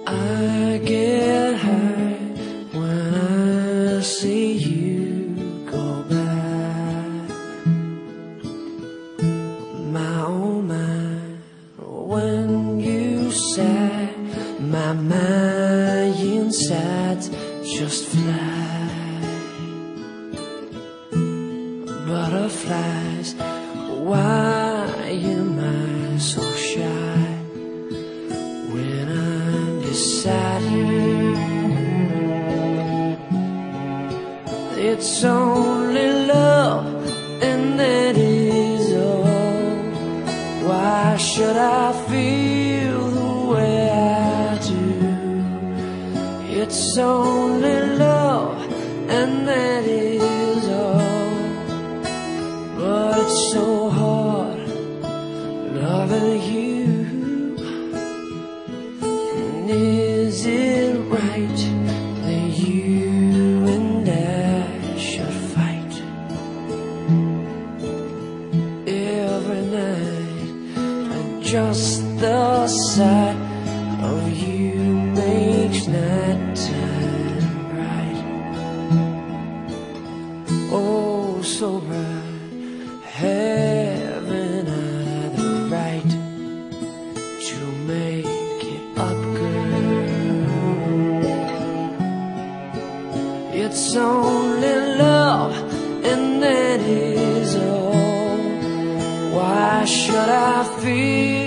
I get high when I see you go by. My oh my, when you sigh, my insides just fly. Butterflies, why am I so shy when I'm beside you? It's only love, and that is all. Why should I feel the way I do? It's only love, and that is all. But it's so hard loving you. And is it right that you and I should fight every night? And just the sight of you makes nighttime bright. Oh, so bright. Haven't I the right to make it up, girl? It's only love, and that is all. Why should I feel